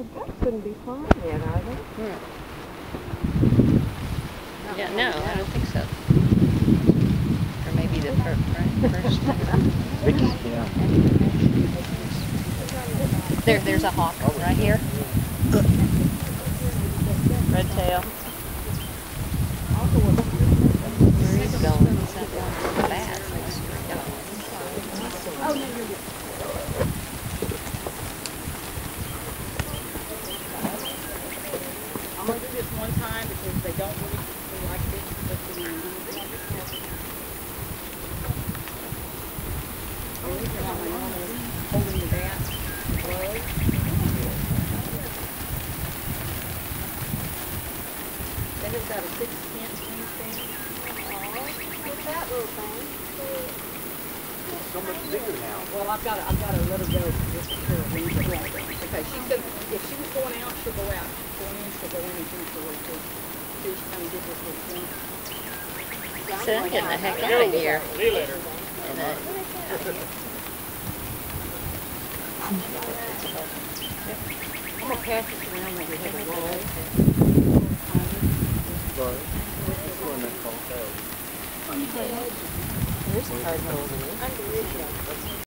That couldn't be fine yet, are they? Yeah, no, I don't think so. Or maybe the first. Vicky, yeah. There's a hawk right here. Red tail. Where he's going, he's not going so fast. Oh, no, you're good. I'm going to do this one time because they don't really like this. Holding the bat low. That has got a 6-inch wingspan. What's that little thing? So much bigger now. Well, I've got to let her go just to her wings are right. Okay, she said if she was going out, she'll go out. Going in, she'll go in and finish the work too. She's trying to get this little thing. So I'm getting the heck out of here. See you later. And, I'm going to pass this around like we have a roll. Sorry. That's the one that's called There's a cardinal over there.